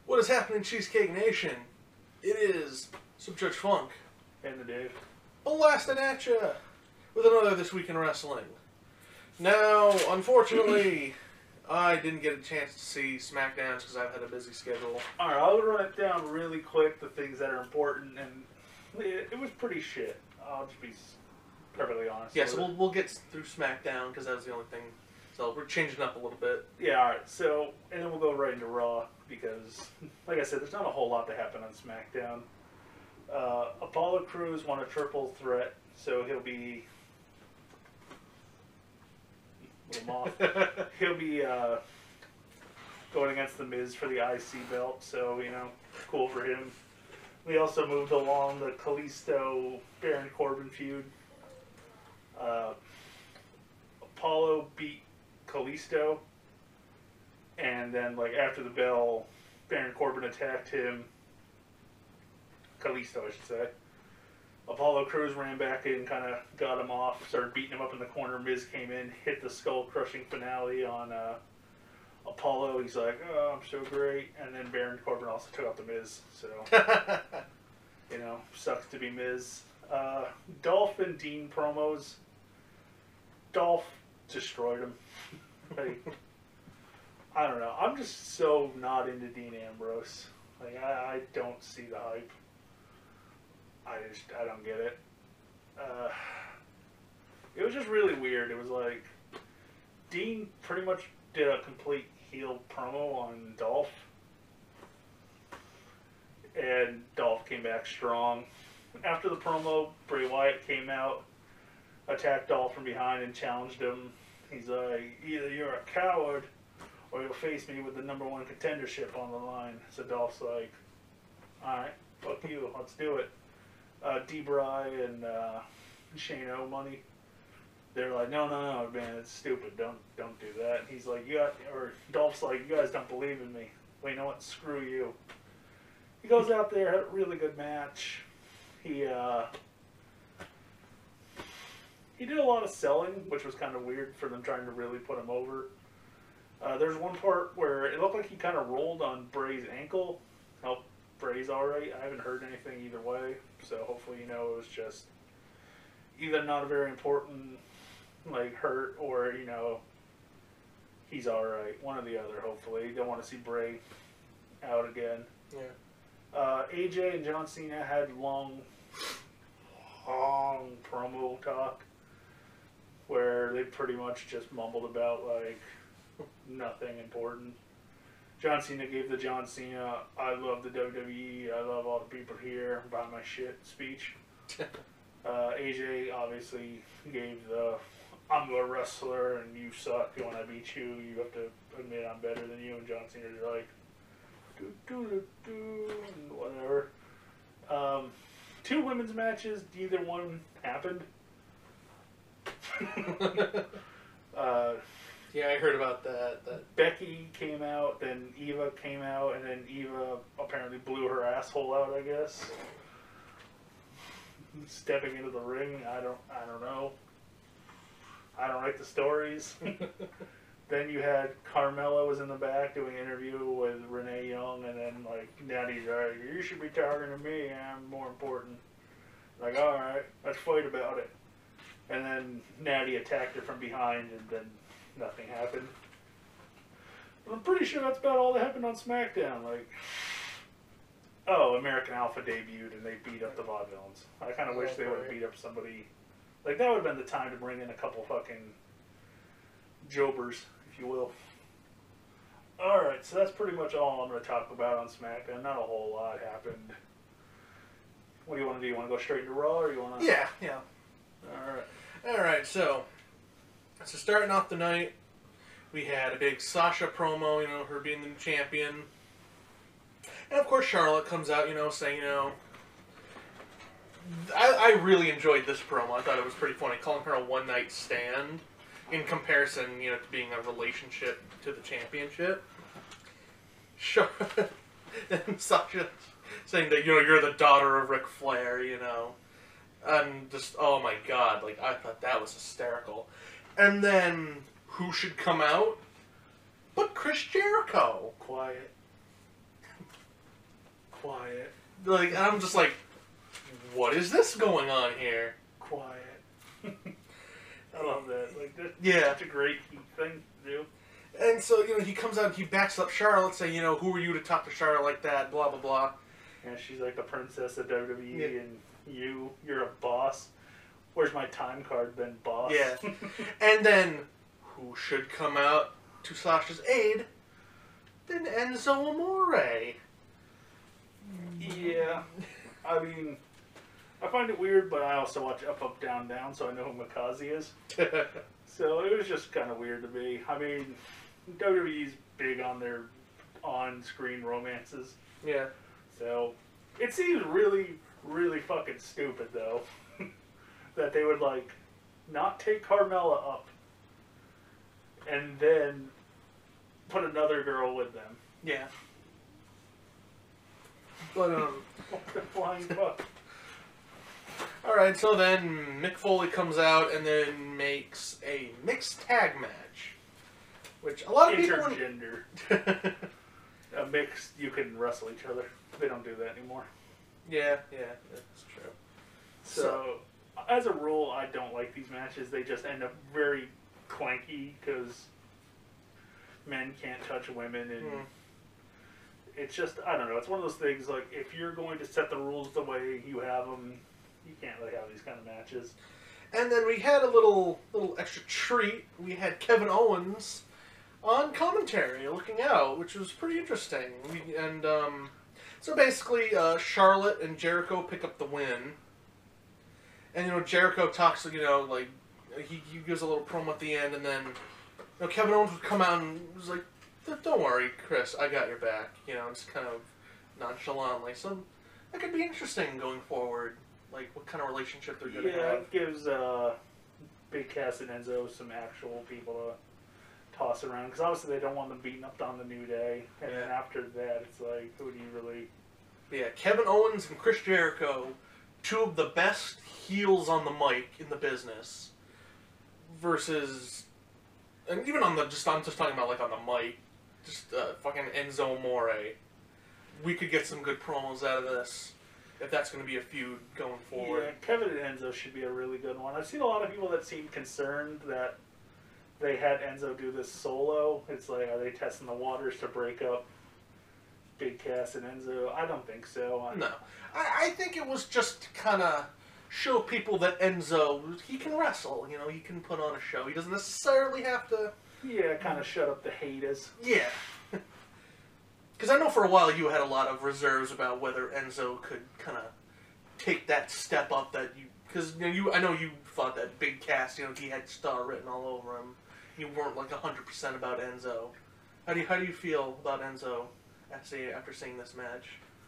What is happening, Cheesecake Nation? It is Subject Funk And the Dave. blasting at ya with another This Week in Wrestling. Now, unfortunately, I didn't get a chance to see SmackDowns because I've had a busy schedule. Alright, I'll run it down really quick, the things that are important, and it was pretty shit. I'll just be perfectly honest. Yeah, so we'll get through SmackDown because that was the only thing. So we're changing up a little bit. Yeah, alright, so, and then we'll go right into Raw, because, like I said, there's not a whole lot to happen on SmackDown. Apollo Crews won a triple threat, so he'll be... He'll be going against The Miz for the IC belt, so, you know, cool for him. We also moved along the Kalisto-Baron Corbin feud. Apollo beat Kalisto, and then, like, after the bell, Baron Corbin attacked him. Kalisto, I should say. Apollo Crews ran back in, kind of got him off, started beating him up in the corner. Miz came in, hit the skull-crushing finale on Apollo. He's like, oh, I'm so great. And then Baron Corbin also took out the Miz. So, you know, sucks to be Miz. Dolph and Dean promos. Dolph destroyed him. Like, I don't know. I'm just so not into Dean Ambrose. Like, I don't see the hype. I don't get it. It was just really weird. It was like, Dean pretty much did a complete heel promo on Dolph. And Dolph came back strong. After the promo, Bray Wyatt came out, attacked Dolph from behind and challenged him. He's like, either you're a coward or you'll face me with the #1 contendership on the line. So Dolph's like, alright, fuck you, let's do it. D-Bry and Shane O'Money, they're like, no, man, it's stupid, don't do that. And he's like, Dolph's like, you guys don't believe in me. Well, you know what, screw you. He goes out there, had a really good match. He did a lot of selling, which was kind of weird for them trying to really put him over. There's one part where it looked like he kind of rolled on Bray's ankle. Hope Bray's alright. I haven't heard anything either way, so hopefully, you know, it was just either not a very important, like, hurt, or, you know, he's alright. One or the other, hopefully. Don't want to see Bray out again. Yeah. AJ and John Cena had long promo talk where they pretty much just mumbled about, like, nothing important. John Cena gave the John Cena, I love the WWE, I love all the people here, buy my shit speech. AJ obviously gave the, I'm a wrestler and you suck, and when I beat you, you have to admit I'm better than you, and John Cena's like, and whatever. 2 women's matches, neither one happened. Yeah, I heard about that. Becky came out, then Eva came out, and then Eva apparently blew her asshole out, I guess. Stepping into the ring, I don't know. I don't write the stories. Then you had Carmella was in the back doing an interview with Renee Young, and then, like, Natty's like, you should be talking to me, I'm more important. Like, alright, let's fight about it. And then Natty attacked her from behind, and then nothing happened. But I'm pretty sure that's about all that happened on SmackDown. Like, oh, American Alpha debuted, and they beat up the Vaudevillains. I kind of wish they would have beat up somebody. Like, that would have been the time to bring in a couple fucking jobbers, if you will. Alright, so that's pretty much all I'm going to talk about on SmackDown. Not a whole lot happened. What do you want to do? You want to go straight into Raw, or you want to... Yeah. Alright. Alright, so starting off the night, we had a big Sasha promo, you know, her being the champion. And of course Charlotte comes out, you know, saying, you know, I really enjoyed this promo. I thought it was pretty funny, calling her a one-night stand in comparison, you know, to being a relationship to the championship. Charlotte and Sasha saying that, you know, you're the daughter of Ric Flair, you know. And just, oh my god, like, I thought that was hysterical. And then, who should come out but Chris Jericho? Quiet. Quiet. Like, and I'm just like, what is this going on here? Quiet. I love that. Like, that's Yeah. such a great thing to do. And so, he comes out and he backs up Charlotte, saying, who are you to talk to Charlotte like that, blah, blah, blah. And she's like the princess of WWE, Yeah. and you're a boss. Where's my time card then, boss? Yeah. And then, who should come out to Sasha's aid than Enzo Amore? Yeah. I mean, I find it weird, but I also watch Up, Up, Down, Down, so I know who Mikaze is. So it was just kind of weird to me. I mean, WWE's big on their on-screen romances. Yeah. So it seems really, really fucking stupid, though, that they would, like, not take Carmella up and then put another girl with them. Yeah. But, What the flying fuck? alright, so then Mick Foley comes out and then makes a mixed tag match. Which a lot of people... Intergender. A mixed, you can wrestle each other. They don't do that anymore. yeah, that's true. So, as a rule, I don't like these matches. They just end up very clanky because men can't touch women, and it's just, I don't know. It's one of those things, like, if you're going to set the rules the way you have them, you can't really have these kind of matches. And then we had a little extra treat. We had Kevin Owens on commentary looking out, which was pretty interesting. So basically, Charlotte and Jericho pick up the win. And, Jericho talks, like, he gives a little promo at the end, and then, Kevin Owens would come out and was like, don't worry, Chris, I got your back. Just kind of nonchalantly. So that could be interesting going forward. Like, what kind of relationship they're going to have. It gives Big Cass and Enzo some actual people to toss around. Because obviously they don't want them beating up on the New Day. And then after that, it's like, who do you really... Yeah, Kevin Owens and Chris Jericho, two of the best heels on the mic in the business, versus, and even on the, I'm just talking about like on the mic, just fucking Enzo Amore. We could get some good promos out of this, if that's going to be a feud going forward. Yeah, Kevin and Enzo should be a really good one. I've seen a lot of people that seem concerned that they had Enzo do this solo. It's like, are they testing the waters to break up Big Cass and Enzo? I don't think so. No. I think it was just to kind of show people that Enzo, he can wrestle, he can put on a show. He doesn't necessarily have to... Yeah, kind of shut up the haters. Yeah. Because I know for a while you had a lot of reserves about whether Enzo could kind of take that step up that you... Because, I know you thought that Big Cass, he had star written all over him. You weren't like 100% about Enzo. How do you feel about Enzo after seeing this match?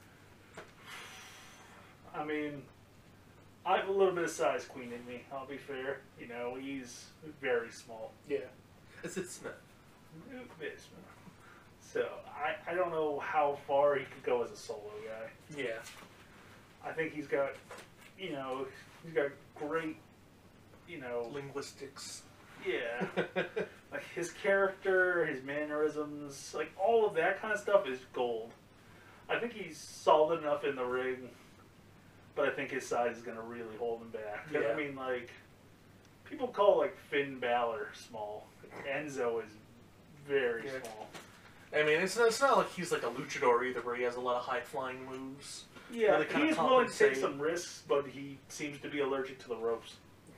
I mean, I have a little bit of size queen in me, I'll be fair. He's very small. Yeah. It's Smith. Very small. So, I don't know how far he could go as a solo guy. Yeah. I think he's got, he's got great, Linguistics. Yeah. Like, his character, his mannerisms, like, all of that kind of stuff is gold. I think he's solid enough in the ring, but I think his size is going to really hold him back. Yeah. I mean, like, people call, like, Finn Balor small. Enzo is very small. I mean, it's not like he's like a luchador either, where he has a lot of high-flying moves. Yeah, Really kinda he is willing to take compensate. some risks, but he seems to be allergic to the ropes.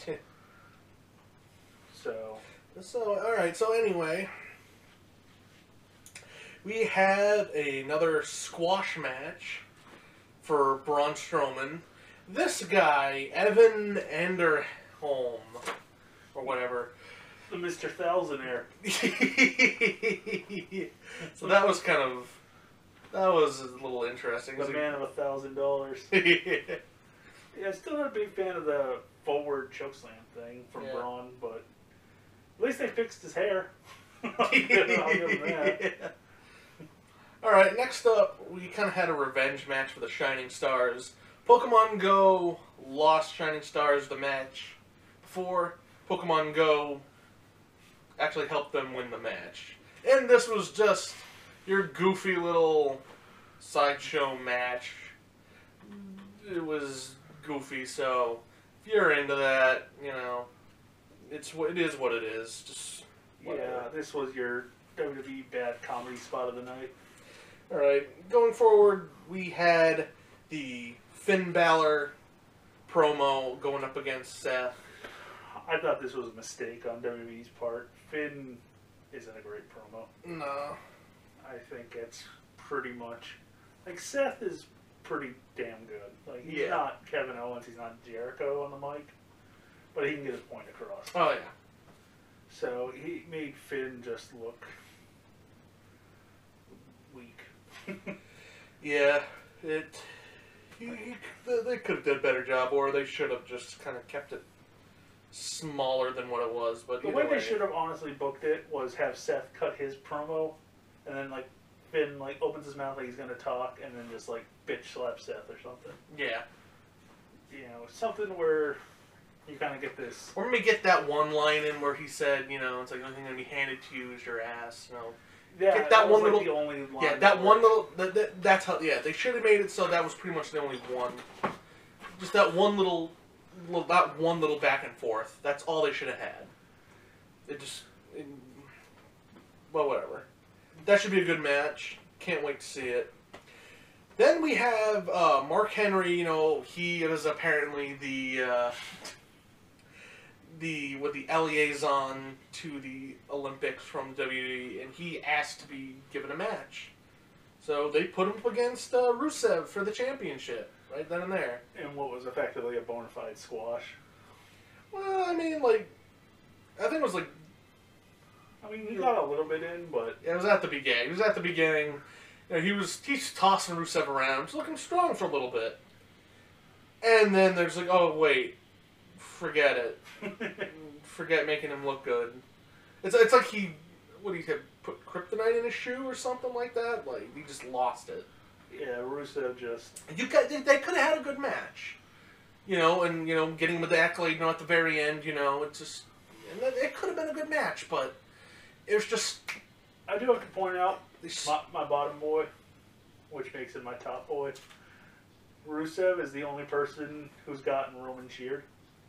So, alright, so anyway, we had another squash match for Braun Strowman. This guy, Evan Enderholm, or whatever. the Mr. Thousandaire. So that was a little interesting. The man of $1,000. Yeah. Yeah, I'm still not a big fan of the forward chokeslam thing from Braun, but at least they fixed his hair. I'll give him that. Alright, next up, we kind of had a revenge match for the Shining Stars. Pokemon Go lost Shining Stars the match before. Pokemon Go actually helped them win the match. And this was just your goofy little sideshow match. It was goofy, so if you're into that, it is what it is. Just whatever. Yeah, this was your WWE bad comedy spot of the night. All right, going forward, we had the Finn Balor promo going up against Seth. I thought this was a mistake on WWE's part. Finn isn't a great promo. No. I think it's pretty much... Like, Seth is pretty damn good. Like, he's not Kevin Owens, he's not Jericho on the mic, but he can get his point across. Oh, yeah. So, he made Finn just look weak. Yeah, they could have done a better job, or they should have just kind of kept it smaller than what it was. But the way they should have honestly booked it was have Seth cut his promo, and then like Finn like opens his mouth like he's gonna talk, and then just like bitch slap Seth or something. Yeah. Something where you kind of get this. Or maybe get that one line in where he said, it's like the only thing going to be handed to you is your ass. Yeah, get that one was, little. Like, the only line yeah, that one little. That's how. Yeah, they should have made it so that was pretty much the only one. Just that one little back and forth. That's all they should have had. Well, whatever. That should be a good match. Can't wait to see it. Then we have Mark Henry. He is apparently the liaison to the Olympics from WWE, and he asked to be given a match. So they put him up against Rusev for the championship, right then and there. And what was effectively a bona fide squash. Well, I think it was like... he got a little bit in, but... It was at the beginning. He was at the beginning. He's tossing Rusev around. He's looking strong for a little bit. And then there's like, oh, wait. Forget it. Forget making him look good. It's like he put kryptonite in his shoe or something like that. Like, he just lost it. Yeah, Rusev just... They could have had a good match. And, getting with the accolade, at the very end, it's just... And it could have been a good match, but it was just... I do have to point out, my bottom boy, which makes it my top boy, Rusev is the only person who's gotten Roman cheered.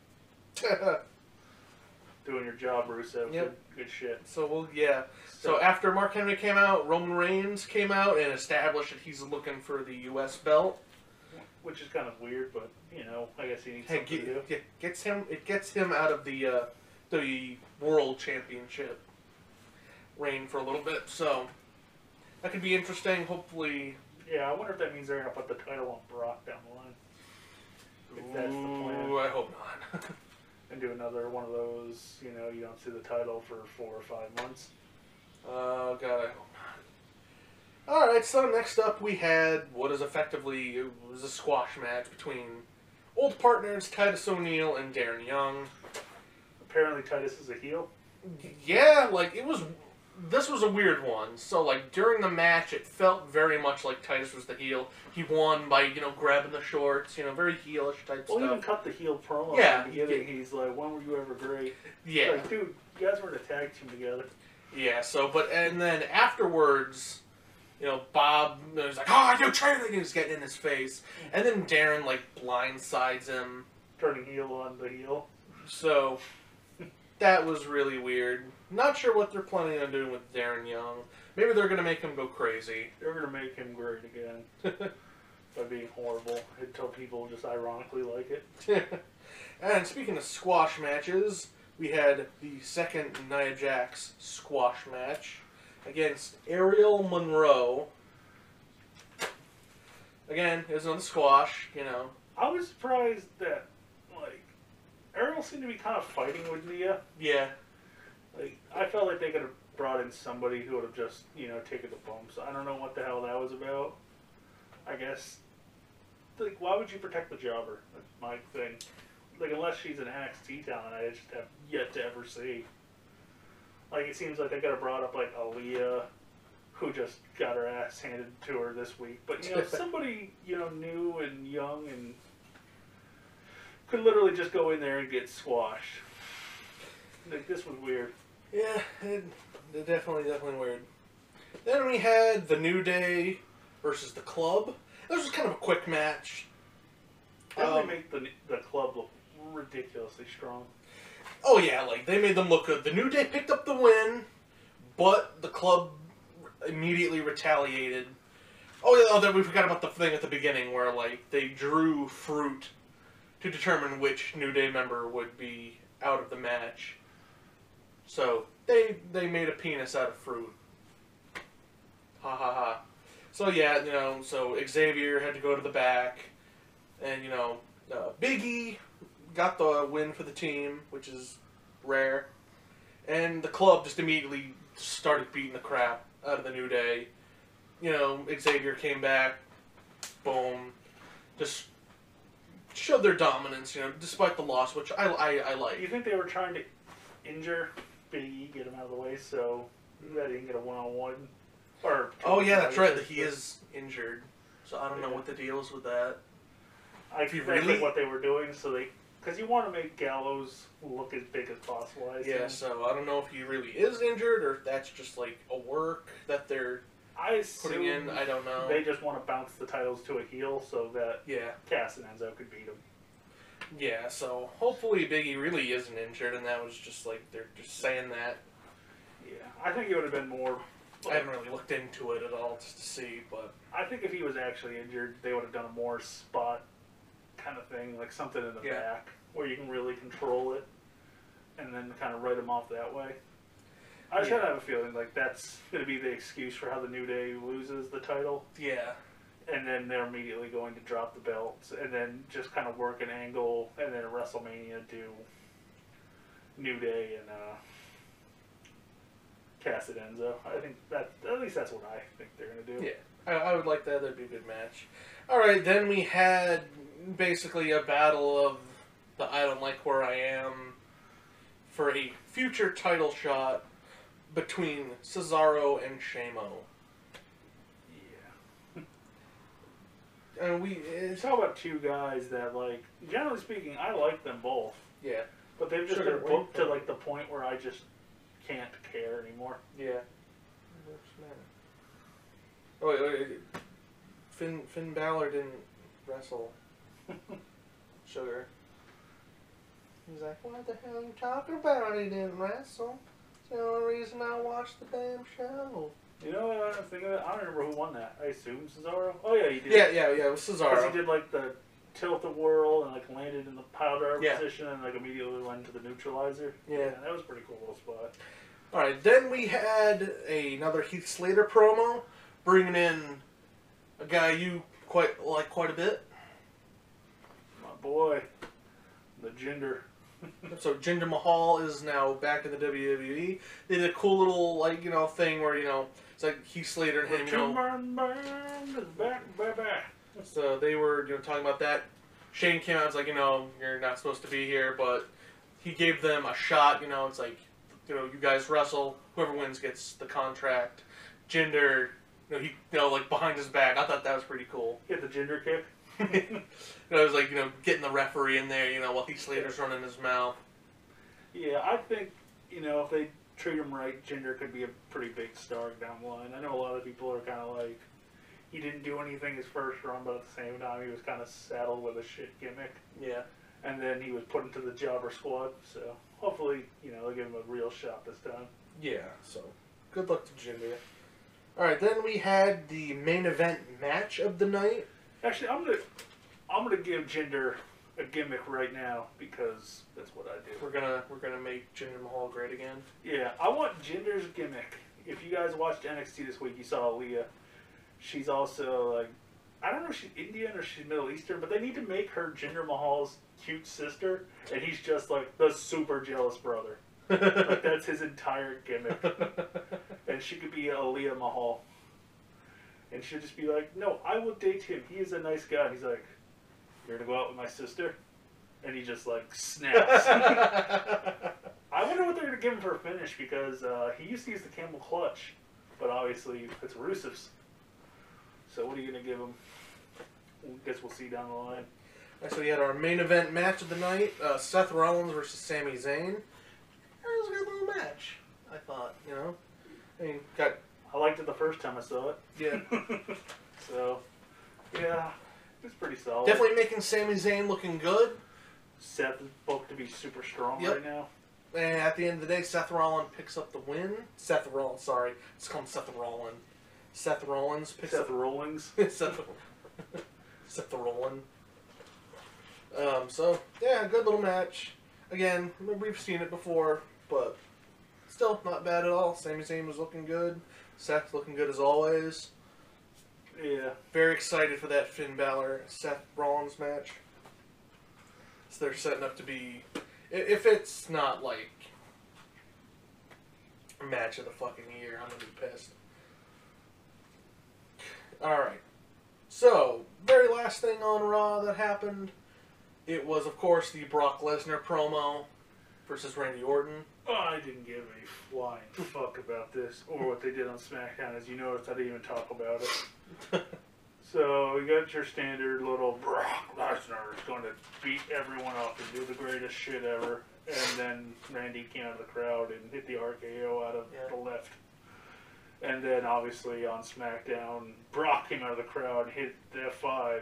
Doing your job, Rusev. Yep. Good shit. So after Mark Henry came out, Roman Reigns came out and established that he's looking for the U.S. belt. Which is kind of weird, but, I guess he needs something to do. It gets him out of the World Championship reign for a little bit, so that could be interesting. Hopefully... Yeah, I wonder if that means they're going to put the title on Brock down the line. If that's the plan. I hope not. And do another one of those, you don't see the title for 4 or 5 months. Oh, God, I hope not. Alright, so next up we had what is effectively it was a squash match between old partners Titus O'Neil and Darren Young. Apparently Titus is a heel. Yeah, this was a weird one. So, during the match, it felt very much like Titus was the heel. He won by, grabbing the shorts, very heelish type stuff. Well, he even cut the heel promo. Yeah. He's like, when were you ever great? Yeah. Like, dude, you guys were in a tag team together. Yeah, and then afterwards, Bob was like, oh, you traitor! And he was getting in his face. And then Darren, blindsides him. Turning heel on the heel. So, that was really weird. Not sure what they're planning on doing with Darren Young. Maybe they're going to make him go crazy. They're going to make him great again. By being horrible. Until people just ironically like it. And speaking of squash matches, we had the second Nia Jax squash match against Ariel Monroe. Again, it was another squash, I was surprised that, Ariel seemed to be kind of fighting with Nia. Yeah. I felt like they could have brought in somebody who would have just, taken the bumps. I don't know what the hell that was about. I guess, why would you protect the jobber? That's my thing. Unless she's an NXT talent, I just have yet to ever see. It seems like they could have brought up, Aaliyah, who just got her ass handed to her this week. But, somebody, new and young and could literally just go in there and get squashed. This was weird. Yeah, it definitely weird. Then we had the New Day versus the Club. This was kind of a quick match. They really make the Club look ridiculously strong. Oh yeah, like they made them look good. The New Day picked up the win, but the Club immediately retaliated. Oh yeah, then we forgot about the thing at the beginning where like they drew fruit to determine which New Day member would be out of the match. So they made a penis out of fruit. Ha ha ha. So yeah, so Xavier had to go to the back, and Big E got the win for the team, which is rare. And the Club just immediately started beating the crap out of the New Day. Xavier came back, boom, just showed their dominance, despite the loss, which I like. You think they were trying to injure Big E, get him out of the way, so that he didn't get a one-on-one? Oh yeah, that's right, that he is injured. So I don't know what the deal is with that. I think that's what they were doing, because you want to make Gallows look as big as possible. So I don't know if he really is injured, or if that's just like a work that they're putting in. I don't know. They just want to bounce the titles to a heel so that Cass and Enzo could beat him. Yeah, so hopefully Big E really isn't injured, and that was just like they're just saying that. Yeah, I think it would have been more. I haven't really looked into it at all just to see, but I think if he was actually injured, they would have done a more spot kind of thing, like something in the back where you can really control it, and then kind of write him off that way. I just kind of have a feeling like that's going to be the excuse for how the New Day loses the title. Yeah. And then they're immediately going to drop the belts, and then just kind of work an angle, and then at WrestleMania do New Day and Cass and Enzo. I think at least that's what I think they're going to do. Yeah, I would like that. That'd be a good match. All right, then we had basically a battle of the I Don't Like Where I Am for a future title shot between Cesaro and Sheamus. And talk about two guys that, like, generally speaking, I like them both. Yeah. But they've just been booked to, like, the point where I just can't care anymore. Yeah. What's the matter? Oh, wait. Finn Balor didn't wrestle. Sugar. He's like, what the hell are you talking about? He didn't wrestle. It's the only reason I watched the damn show. You know what I was thinking of? I don't remember who won that. I assume Cesaro? Oh, yeah, he did. Yeah, it was Cesaro. Because he did, like, the tilt-a-whirl and, like, landed in the pile driver position and, like, immediately went to the neutralizer. Yeah. That was a pretty cool little spot. Alright, then we had another Heath Slater promo, bringing in a guy you like quite a bit. My boy, the Jinder. So Jinder Mahal is now back in the WWE. They did a cool little thing where it's like Heath Slater and him. Back. So they were talking about that. Shane came out and was like, you're not supposed to be here, but he gave them a shot. It's like you guys wrestle. Whoever wins gets the contract. Jinder, he like behind his back. I thought that was pretty cool. Get the Jinder kick. It was like, getting the referee in there, while Heath Slater's running his mouth. Yeah, I think, if they treat him right, Jinder could be a pretty big star down the line. I know a lot of people are kind of like, he didn't do anything his first run, but at the same time, he was kind of saddled with a shit gimmick. Yeah. And then he was put into the Jobber Squad, so hopefully, they'll give him a real shot this time. Yeah, so good luck to Jinder. Alright, then we had the main event match of the night. Actually, I'm gonna give Jinder a gimmick right now because that's what I do. We're gonna make Jinder Mahal great again. Yeah, I want Jinder's gimmick. If you guys watched NXT this week, you saw Aaliyah. She's also like, I don't know if she's Indian or she's Middle Eastern, but they need to make her Jinder Mahal's cute sister, and he's just like the super jealous brother. Like that's his entire gimmick, and she could be Aaliyah Mahal. And she'll just be like, no, I will date him. He is a nice guy. And he's like, you're going to go out with my sister? And he just, like, snaps. I wonder what they're going to give him for a finish because he used to use the camel clutch. But obviously, it's Rusev's. So what are you going to give him? I guess we'll see down the line. So we had our main event match of the night. Seth Rollins versus Sami Zayn. It was a good little match, I thought, I mean, I liked it the first time I saw it. Yeah. So, yeah, it's pretty solid. Definitely making Sami Zayn looking good. Seth is booked to be super strong Yep. right now. And at the end of the day, Seth Rollins picks up the win. Seth Rollins, sorry. It's called Seth Rollins. Seth Rollins picks Seth up... Rollins. Seth Rollins. So, yeah, good little match. Again, we've seen it before, but still not bad at all. Sami Zayn was looking good. Seth looking good as always. Yeah. Very excited for that Finn Balor Seth Rollins match. So they're setting up to be, if it's not like a match of the fucking year, I'm gonna be pissed. Alright. So, very last thing on Raw that happened, it was of course the Brock Lesnar promo versus Randy Orton. Oh, I didn't give a flying fuck about this or what they did on SmackDown. As you noticed, I didn't even talk about it. So, we got your standard little Brock Lesnar is going to beat everyone up and do the greatest shit ever. And then Randy came out of the crowd and hit the RKO out of the left. And then, obviously, on SmackDown, Brock came out of the crowd and hit the F5.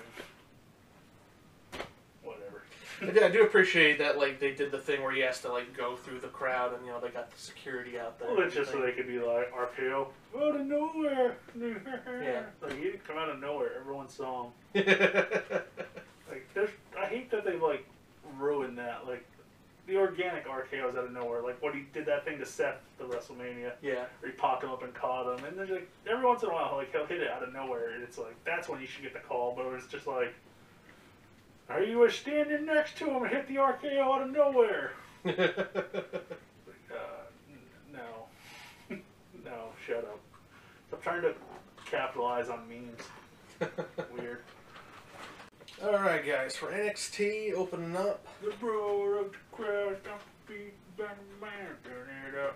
Whatever. I do appreciate that, like, they did the thing where he has to, like, go through the crowd and, you know, they got the security out there. Well, it's just so they could be like, RKO, out of nowhere. Yeah. Like, he didn't come out of nowhere. Everyone saw him. Yeah. Like, I hate that they, like, ruined that. Like, the organic RKO's out of nowhere. Like, when he did that thing to Seth at the WrestleMania. Yeah. Where he popped him up and caught him. And then, like, every once in a while, like, he'll hit it out of nowhere. And it's like, that's when you should get the call. But it's just like, are you standing next to him and hit the RKO out of nowhere? Like, no. No, shut up. I'm trying to capitalize on memes. Weird. Alright, guys, for NXT opening up. The roar of the crowd, don't be by the man, turn it up,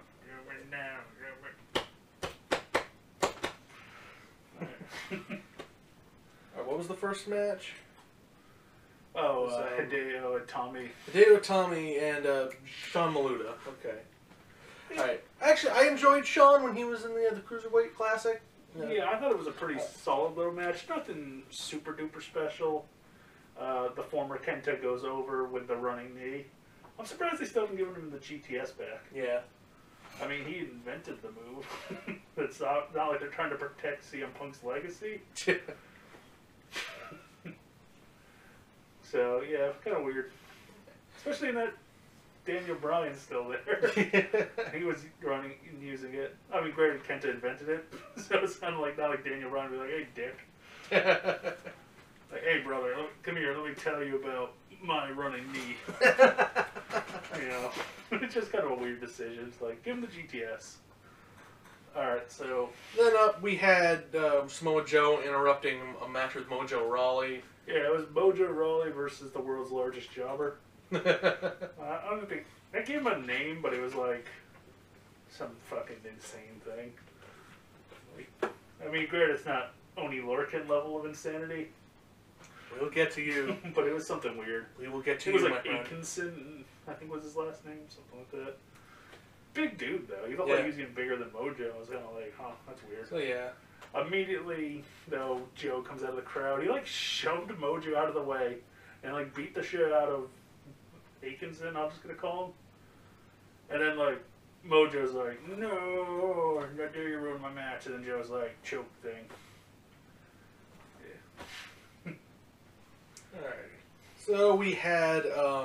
turn it down. Alright, what was the first match? Oh, Hideo and Tommy. Hideo Tommy and Sean Maluda. Okay. Alright. Actually, I enjoyed Sean when he was in the Cruiserweight Classic. Yeah, I thought it was a pretty solid little match. Nothing super duper special. The former Kenta goes over with the running knee. I'm surprised they still haven't given him the GTS back. Yeah. I mean, he invented the move. It's not like they're trying to protect CM Punk's legacy. So, yeah, kind of weird. Especially in that Daniel Bryan's still there. He was running and using it. I mean, granted, Kenta invented it. So it sounded like, not like Daniel Bryan would be like, hey, dick. Like, hey, brother, come here, let me tell you about my running knee. You know, it's just kind of a weird decision. It's like, give him the GTS. Alright, so... Then up, we had Samoa Joe interrupting a match with Mojo Rawley. Yeah, it was Mojo Rawley versus the world's largest jobber. I don't think... They gave him a name, but it was like some fucking insane thing. Like, I mean, granted, it's not Oni Lorcan level of insanity. We'll get to you. But it was something weird. We will get to It you, was my like friend. Atkinson, I think was his last name, something like that. Big dude, though. He looked Yeah. like he was getting bigger than Mojo. I was kind of like, huh, that's weird. So, yeah. Immediately, though, Joe comes out of the crowd. He, like, shoved Mojo out of the way and, like, beat the shit out of Atkinson, I'm just going to call him. And then, like, Mojo's like, no, how dare you ruin my match. And then Joe's like, choke thing. Yeah. Alright. So, we had,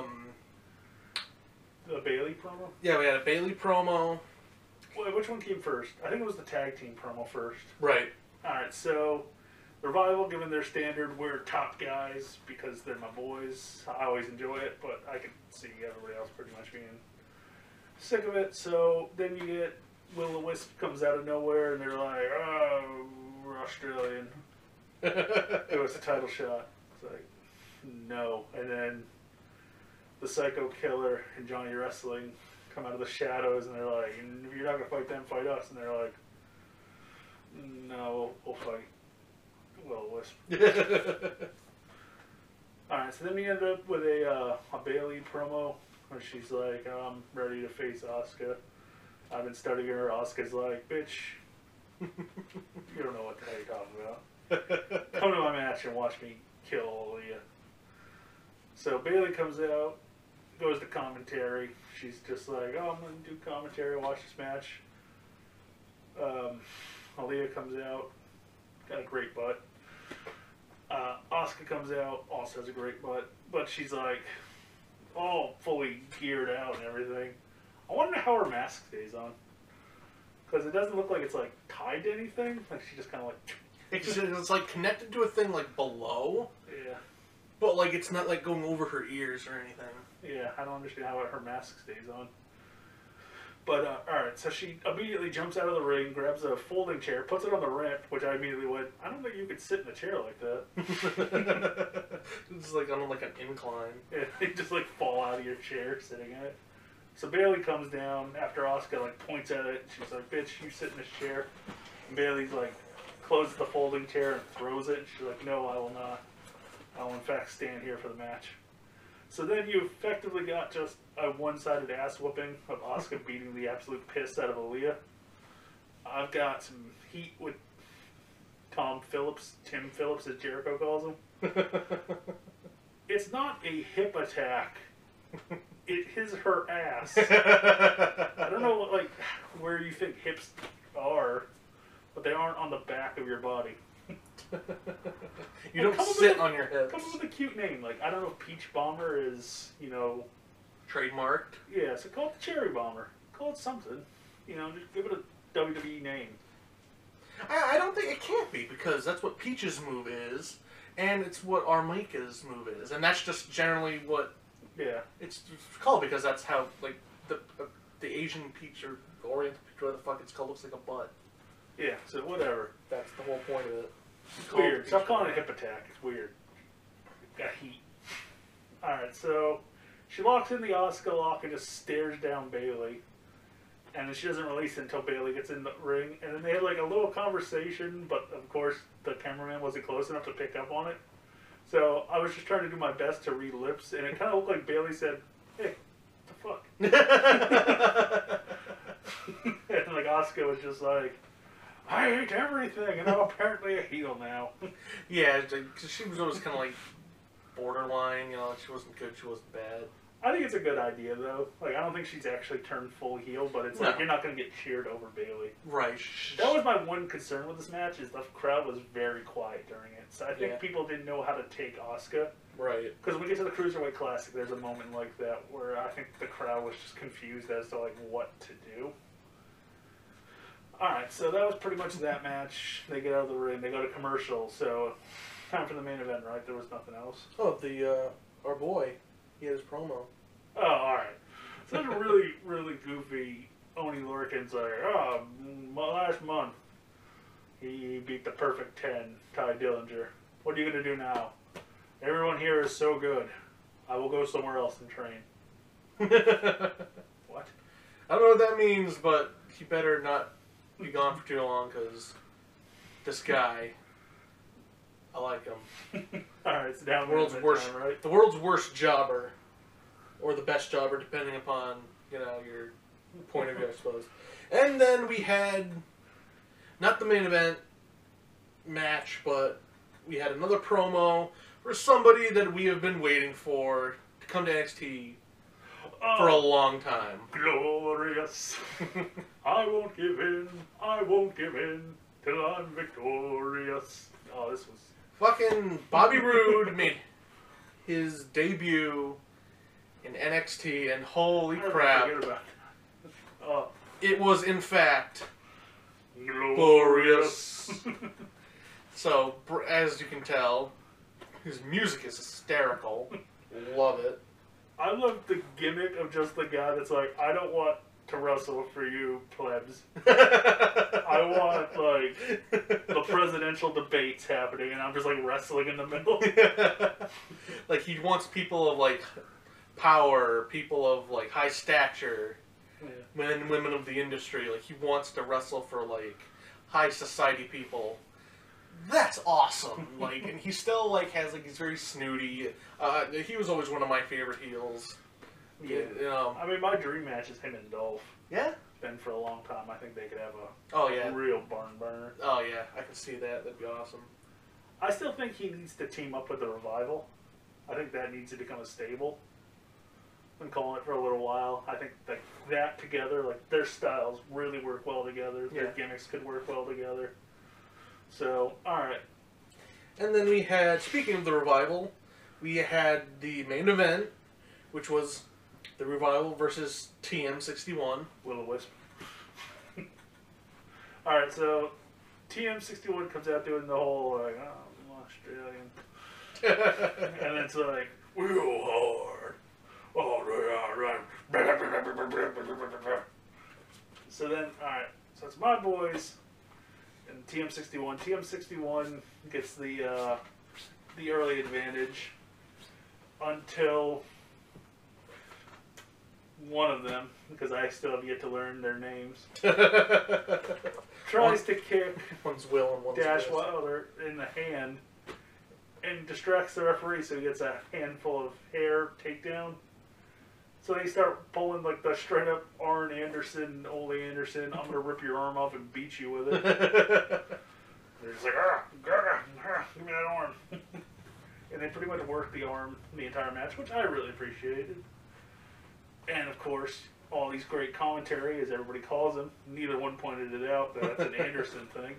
The Bailey promo? yeah, we had a Bailey promo. Wait, which one came first? I think it was the tag team promo first. Right. Alright, so Revival giving their standard, we're top guys because they're my boys. I always enjoy it, but I can see everybody else pretty much being sick of it. So then you get Will-O-Wisp comes out of nowhere and they're like, oh, we're Australian. It was a title shot. It's like, no. And then the Psycho Killer and Johnny Wrestling come out of the shadows and they're like, if you're not going to fight them, fight us. And they're like, no, we'll fight Will-O-Wisp. Alright, so then we end up with a Bailey promo where she's like, I'm ready to face Asuka. I've been studying her. Asuka's like, bitch, you don't know what the hell you're talking about. Come to my match and watch me kill Aaliyah. So Bayley comes out, goes to commentary. She's just like, oh, I'm going to do commentary, watch this match. Aaliyah comes out, got a great butt. Asuka comes out, also has a great butt. But she's like, all fully geared out and everything. I wonder how her mask stays on. Because it doesn't look like it's like tied to anything. Like she just kind of like... It's like connected to a thing like below. Yeah. But like it's not like going over her ears or anything. Yeah, I don't understand how her mask stays on. But, alright, so she immediately jumps out of the ring, grabs a folding chair, puts it on the ramp, which I immediately went, I don't think you could sit in a chair like that. It's like on like an incline. Yeah, you just like fall out of your chair sitting in it. So Bayley comes down after Asuka like points at it. She's like, bitch, you sit in this chair. And Bayley's like, closes the folding chair and throws it. She's like, no, I will not. I will in fact stand here for the match. So then you effectively got just a one-sided ass whooping of Asuka beating the absolute piss out of Aaliyah. I've got some heat with Tim Phillips, as Jericho calls him. It's not a hip attack. It hits her ass. I don't know what, like, where you think hips are, but they aren't on the back of your body. You don't sit on your hips. Come up with a cute name. Like, I don't know if Peach Bomber is, you know... Trademarked? Yeah, so call it the Cherry Bomber. Call it something. You know, just give it a WWE name. I don't think it can't be, because that's what Peach's move is, and it's what Armika's move is, and that's just generally what... Yeah. It's called, because that's how, like, the Asian Peach or Oriental Peach, whatever the fuck it's called, looks like a butt. Yeah, so whatever. That's the whole point of it. It's weird. Stop calling it a hip attack. It's weird. Got heat. Alright, so she locks in the Asuka lock and just stares down Bayley. And then she doesn't release it until Bayley gets in the ring. And then they had like a little conversation, but of course the cameraman wasn't close enough to pick up on it. So I was just trying to do my best to read lips, and it kind of looked like Bayley said, hey, what the fuck? And like Asuka was just like, I hate everything, and I'm apparently a heel now. Yeah, because she was always kind of like borderline, you know, she wasn't good, she wasn't bad. I think it's a good idea, though. Like, I don't think she's actually turned full heel, but it's like, you're not going to get cheered over Bayley. Right. That was my one concern with this match, is the crowd was very quiet during it. So I think people didn't know how to take Asuka. Right. Because when we get to the Cruiserweight Classic, there's a moment like that where I think the crowd was just confused as to, like, what to do. Alright, so that was pretty much that match. They get out of the ring, they go to commercial, so time for the main event, right? There was nothing else. Oh, our boy, he had his promo. Oh, alright. So that's a really, really goofy Oni Lorcan's like, oh, last month he beat the Perfect 10, Ty Dillinger. What are you going to do now? Everyone here is so good. I will go somewhere else and train. What? I don't know what that means, but he better not be gone for too long, because this guy, I like him. Alright, it's down the world's worst, time, right? The world's worst jobber, or the best jobber, depending upon, you know, your point of view, I suppose. And then we had, not the main event match, but we had another promo for somebody that we have been waiting for to come to NXT for a long time. Glorious. I won't give in. I won't give in till I'm victorious. Oh, this was... Fucking Bobby Roode made his debut in NXT, and holy crap. It was, in fact, glorious. So, as you can tell, his music is hysterical. Love it. I love the gimmick of just the guy that's like, I don't want to wrestle for you plebs. I want, like, the presidential debates happening, and I'm just, like, wrestling in the middle. Like, he wants people of, like, power, people of, like, high stature, men and women of the industry. Like, he wants to wrestle for, like, high society people. That's awesome. Like, and he still, like, has, like, he's very snooty. He was always one of my favorite heels. Yeah. You know. I mean, my dream match is him and Dolph. Yeah? It's been for a long time. I think they could have a real barn burner. Oh, yeah. I can see that. That'd be awesome. I still think he needs to team up with the Revival. I think that needs to become a stable. Been calling it for a little while. I think that together, like their styles really work well together. Their gimmicks could work well together. So, all right. And then we had, speaking of the Revival, we had the main event, which was the Revival versus TM61. Will-O-Wisp. All right, so TM61 comes out doing the whole like, oh, I'm Australian, and it's like, we go hard. Oh, right. So then, all right, so it's my boys and TM61. TM61 gets the early advantage until one of them, because I still have yet to learn their names, tries to kick One's Will and one's Dash Chris. Wilder in the hand and distracts the referee, so he gets a handful of hair takedown. So they start pulling like the straight up Arn Anderson, Ole Anderson, I'm gonna rip your arm off and beat you with it. They're just like, give me that arm. And they pretty much worked the arm the entire match, which I really appreciated. And of course, all these great commentary, as everybody calls them. Neither one pointed it out, but that's an Anderson thing.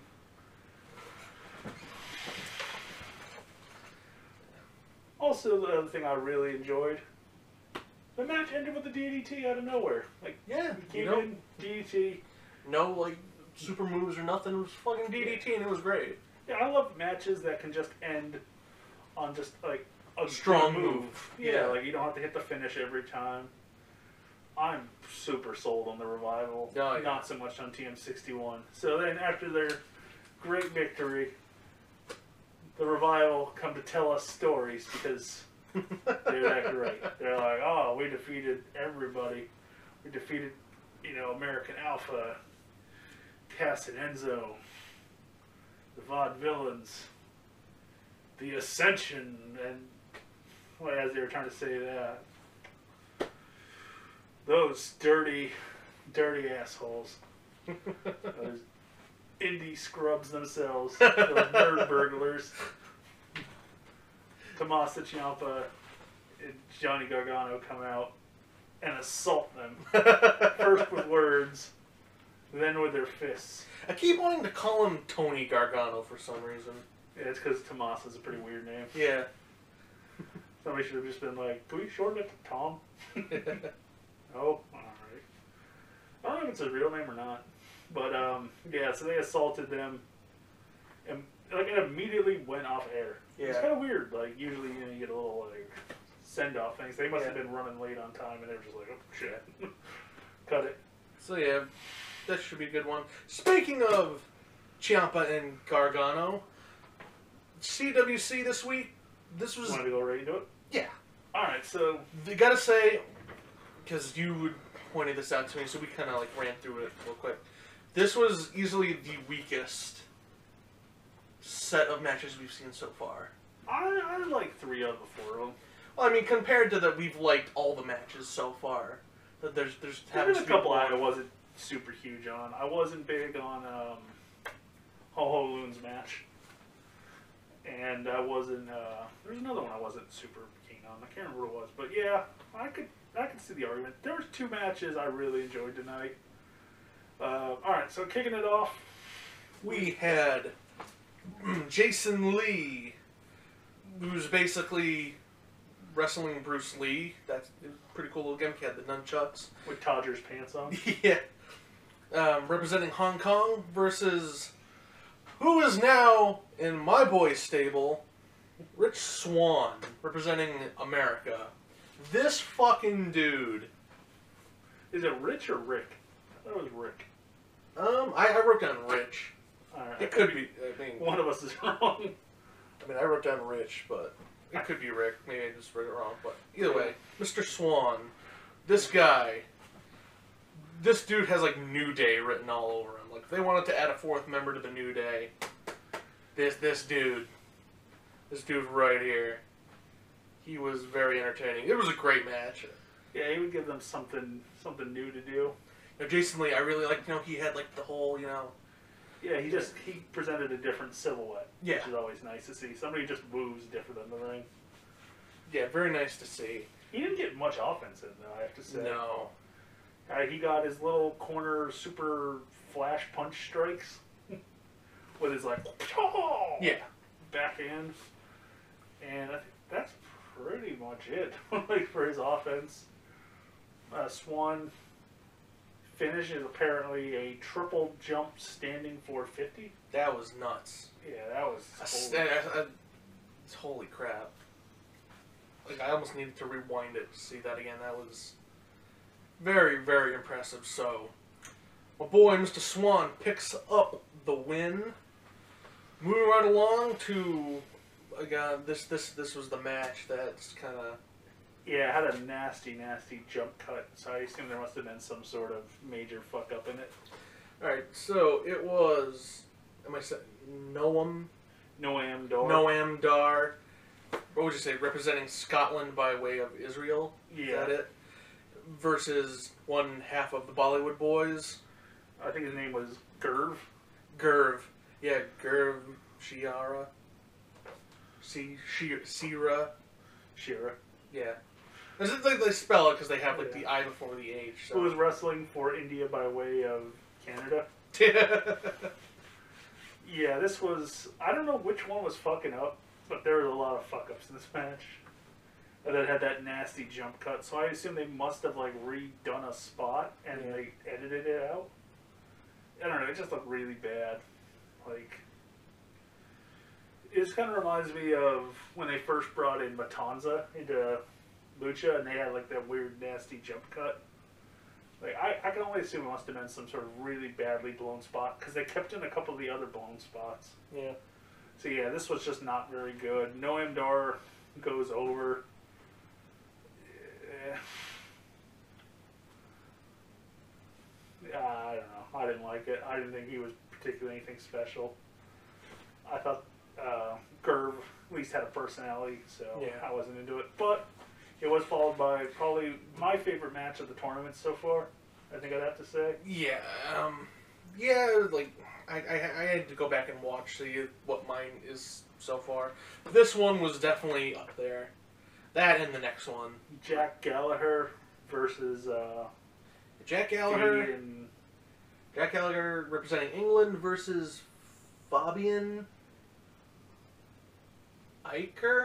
Also, the other thing I really enjoyed, the match ended with a DDT out of nowhere. Like, Yeah, he came in, DDT. no like super moves or nothing. It was fucking DDT and it was great. Yeah, I love matches that can just end on just like a Strong good move. Yeah, Yeah. like you don't have to hit the finish every time. I'm super sold on the Revival. Oh, yeah. Not so much on TM61. So then after their great victory, the Revival come to tell us stories because they're that great. They're like, oh, we defeated everybody. We defeated, American Alpha, Cass and Enzo, the Vaudevillains, the Ascension, and well, as they were trying to say that, those dirty, dirty assholes, those indie scrubs themselves, those nerd burglars, Tommaso Ciampa and Johnny Gargano come out and assault them, first with words, then with their fists. I keep wanting to call him Tony Gargano for some reason. Yeah, it's because Tommaso is a pretty weird name. Yeah. Somebody should have just been like, can we shorten it to Tom? Oh, alright. I don't know if it's his real name or not. But, yeah, so they assaulted them. And, like, it immediately went off air. Yeah. It's kind of weird. Like, usually, you get a little, like, send-off things. They must have been running late on time, and they were just like, oh, shit. Cut it. So yeah, that should be a good one. Speaking of Ciampa and Gargano, CWC this week, this was... Want to go right into it? Yeah. Alright, so... You gotta say, because you pointed this out to me, so we kind of like ran through it real quick. This was easily the weakest set of matches we've seen so far. I like 3 out of the 4 of them. Well, I mean, compared to that, we've liked all the matches so far. That there's There's a couple I wasn't super huge on. I wasn't big on Ho Ho Loon's match. And I wasn't, there's another one I wasn't super keen on. I can't remember what it was. But yeah, I could see the argument. There was 2 matches I really enjoyed tonight. Alright, so kicking it off. We had Jason Lee, who's basically wrestling Bruce Lee. That's a pretty cool little gimmick. He had the nunchucks. With Todger's pants on. Yeah. Representing Hong Kong versus who is now in my boy's stable, Rich Swann, representing America. This fucking dude. Is it Rich or Rick? I thought it was Rick. I wrote down Rich. Alright. It could be. I mean, One of us is wrong. I mean, I wrote down Rich, but it could be Rick. Maybe I just wrote it wrong. But either way, Mr. Swan, this guy, this dude has like New Day written all over him. Like if they wanted to add a 4th member to the New Day, this dude right here, he was very entertaining. It was a great match. Yeah, he would give them something new to do. Jason Lee, I really like. He had like the whole Yeah, he presented a different silhouette, Yeah. which is always nice to see. Somebody just moves different in the ring. Yeah, very nice to see. He didn't get much offense in, though, I have to say. No. He got his little corner super flash punch strikes with his, like, Yeah. backhand. And I think that's pretty much it, like, for his offense. Swan finish is apparently a triple jump standing 450. That was nuts. Yeah, that was Holy crap. Like, I almost needed to rewind it to see that again. That was very, very impressive. So, my boy, Mr. Swan, picks up the win. Moving right along to, again, this was the match that's kind of... Yeah, it had a nasty, nasty jump cut, so I assume there must have been some sort of major fuck up in it. Alright, so it was... Am I saying... Noam Dar. What would you say? Representing Scotland by way of Israel? Yeah. Is that it? Versus one half of the Bollywood Boys. I think his name was Gurv. Gurv. Yeah, Gurv Shiara. Shira. Shira. Yeah. It's just like they spell it because they have like the I before the H. So. Who was wrestling for India by way of Canada. Yeah, this was... I don't know which one was fucking up, but there was a lot of fuck-ups in this match. And it had that nasty jump cut, so I assume they must have, like, redone a spot, and they edited it out. I don't know, it just looked really bad. Like... It just kind of reminds me of when they first brought in Matanza into Lucha, and they had, like, that weird, nasty jump cut. Like, I can only assume it must have been some sort of really badly blown spot, because they kept in a couple of the other blown spots. Yeah. So yeah, this was just not very good. Noam Dar goes over. I don't know. I didn't like it. I didn't think he was particularly anything special. I thought Gurv at least had a personality, so I wasn't into it. But it was followed by probably my favorite match of the tournament so far, I think I'd have to say. Yeah, like, I had to go back and watch, see what mine is so far. This one was definitely up there. That and the next one. Jack Gallagher versus... Jack Gallagher representing England versus Fabian Eichner.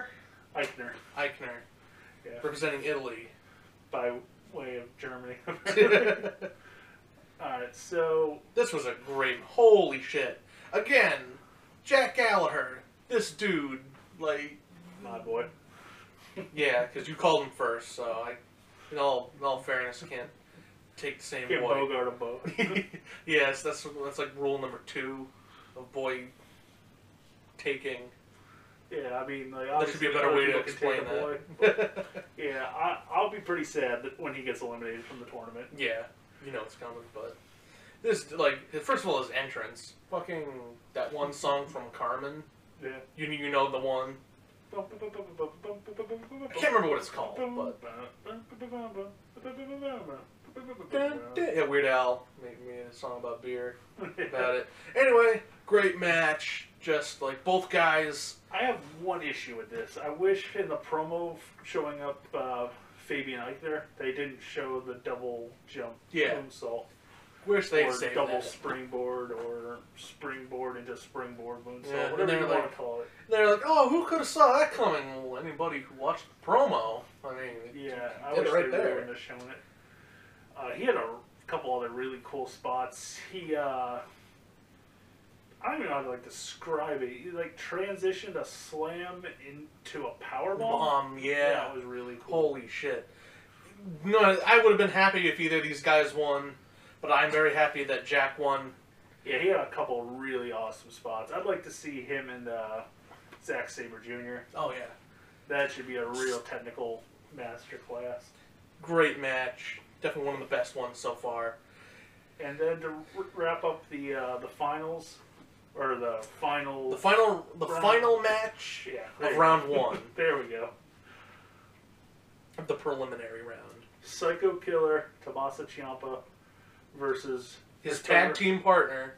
Yeah. Representing Italy. By way of Germany. Alright, so... This was a great... Holy shit. Again, Jack Gallagher. This dude, like... My boy. Yeah, because you called him first, so in all fairness, I can't take the same Can't boy. bogart a boat. Yes, that's like rule number 2 of boy taking. Yeah, I mean, like, there should be a better way to explain that. Boy, but, yeah, I'll be pretty sad that when he gets eliminated from the tournament. Yeah, you know it's coming, but this, like, first of all, his entrance, fucking that one song from Carmen. Yeah. You know the one. I can't remember what it's called, but yeah, Weird Al made me a song about beer about it. Anyway, great match. Just like both guys. I have one issue with this. I wish in the promo showing up Fabian Eichner, they didn't show the double jump moonsault. Wish they'd or saved double that. springboard or springboard into springboard moonsault, Yeah, whatever you want to call it. They're like, oh, who could have saw that coming? Well, anybody who watched the promo. I mean, yeah, I did wish it right they there. wouldn't have shown it. He had a couple other really cool spots. He, I don't even know how to like describe it. He like transitioned a slam into a power bomb. Yeah. That was really cool. Holy shit. No, I would have been happy if either of these guys won, but I'm very happy that Jack won. Yeah, he had a couple really awesome spots. I'd like to see him and Zack Sabre Jr. Oh, yeah. That should be a real technical masterclass. Great match. Definitely one of the best ones so far. And then to wrap up the finals, or the final match yeah, of round 1. There we go. The preliminary round. Psycho Killer Tommaso Ciampa versus his tag team partner,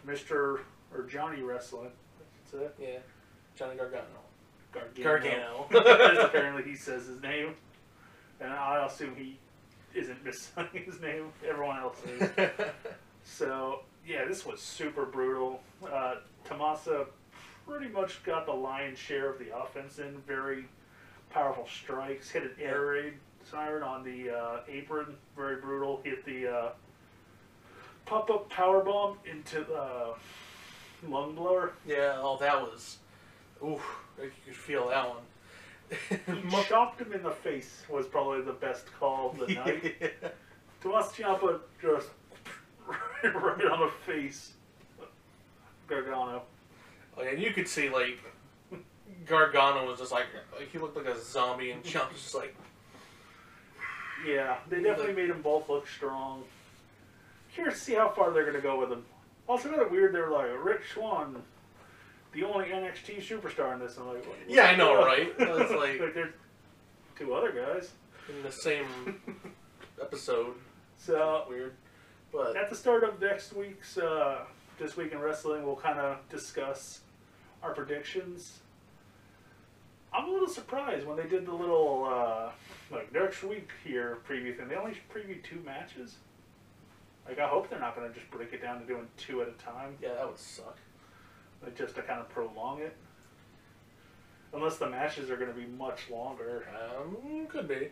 Mr. or Johnny Wrestling. That's it. Yeah. Johnny Gargano. Gargano. As apparently he says his name. And I assume he isn't misspelling his name. Everyone else is. So, yeah, this was super brutal. Tommaso pretty much got the lion's share of the offense in. Very powerful strikes. Hit an air raid siren on the apron. Very brutal. Hit the pop-up powerbomb into the lung blower. Yeah, oh, that was... Oof, you could feel that one. He chopped him in the face was probably the best call of the night. Yeah. Tommaso Ciampa just right on the face. Gargano. Oh, yeah, and you could see, like, Gargano was just like he looked like a zombie, and Ciampa was just like... Yeah, they definitely made them both look strong. Curious to see how far they're going to go with them. Also, kind of weird, they were like, Rick Swann, the only NXT superstar in this. I'm like, what? Yeah, I know, right? It's like there's two other guys in the same episode. So weird. But at the start of next week's This Week in Wrestling, we'll kind of discuss our predictions. I'm a little surprised when they did the little like next week here preview thing. They only previewed 2 matches. Like, I hope they're not going to just break it down to doing 2 at a time. yeah, that would suck. Like, just to kind of prolong it. Unless the matches are going to be much longer. Could be.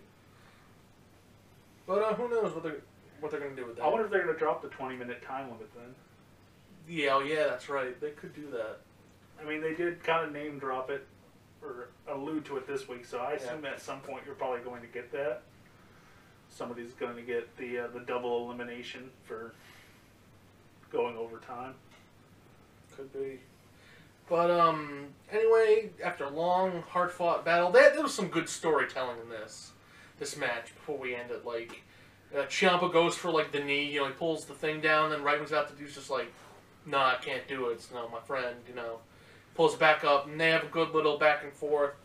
But who knows what they're going to do with that. I wonder if they're going to drop the 20-minute time limit then. Yeah, oh yeah, that's right. They could do that. I mean, they did kind of name drop it or allude to it this week, so I assume at some point you're probably going to get that. Somebody's going to get the double elimination for going over time. Could be. But anyway, after a long, hard-fought battle, there was some good storytelling in this match before we end it. Like, Ciampa goes for like the knee, he pulls the thing down, then right when he's about to do, he's just like, "Nah, I can't do it. It's no, my friend," Pulls it back up, and they have a good little back and forth.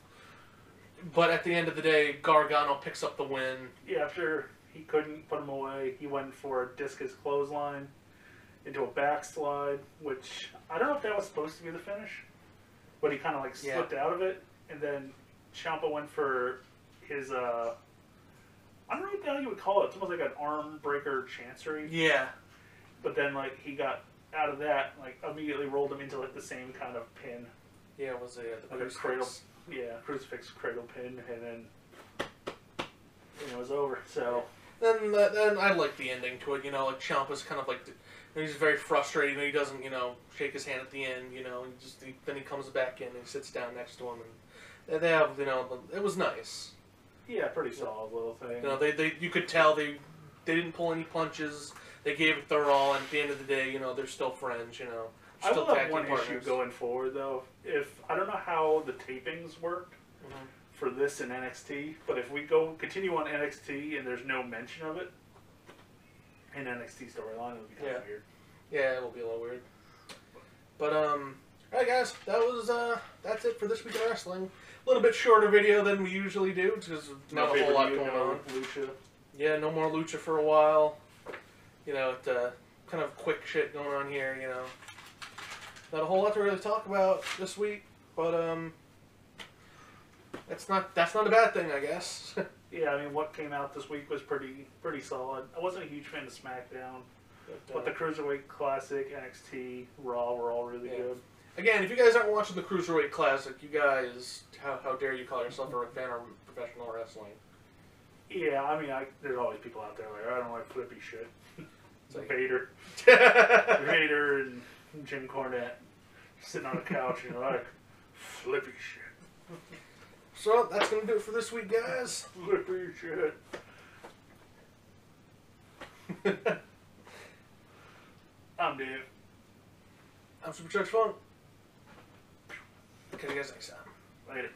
But at the end of the day, Gargano picks up the win. Yeah, after he couldn't put him away, he went for a discus clothesline into a backslide, which I don't know if that was supposed to be the finish, but he kind of like slipped out of it, and then Ciampa went for his I don't know what the hell you would call it. It's almost like an arm breaker chancery. Yeah. But then like he got out of that, like immediately rolled him into like the same kind of pin. Yeah, it was the like a cradle. Yeah, crucifix cradle pin, and then it was over. So then I like the ending to it. Like Ciampa's kind of like he's very frustrated. He doesn't shake his hand at the end. Then he comes back in and sits down next to him, and they have it was nice. Yeah, pretty solid little thing. They you could tell they didn't pull any punches. They gave it their all, and at the end of the day, they're still friends. I Still will have tag one team issue partners. going forward though. If I don't know how the tapings worked for this in NXT, but if we continue on NXT and there's no mention of it in NXT storyline, it'll be kind of weird. Yeah, it will be a little weird. But alright guys, that's it for this week in wrestling. A little bit shorter video than we usually do because not a whole lot going on. Lucha. Yeah, no more Lucha for a while. Kind of quick shit going on here. Not a whole lot to really talk about this week, but that's not a bad thing, I guess. Yeah, I mean, what came out this week was pretty solid. I wasn't a huge fan of SmackDown, but the Cruiserweight Classic, NXT, Raw were all really good. Again, if you guys aren't watching the Cruiserweight Classic, you guys, how dare you call yourself a fan of professional wrestling? Yeah, I mean, there's always people out there like, I don't like flippy shit. It's like Vader. Vader and Jim Cornette sitting on a couch and like, flippy shit. So, that's going to do it for this week, guys. Flippy shit. I'm Dave. I'm Supercharged Funk. Catch you guys next time. Later.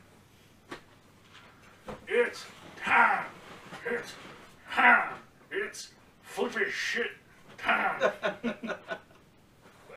It's time. It's time. It's flippy shit time.